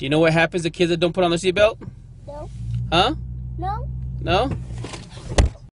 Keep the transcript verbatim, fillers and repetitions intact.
Do you know what happens to kids that don't put on their seatbelt? No. Huh? No. No?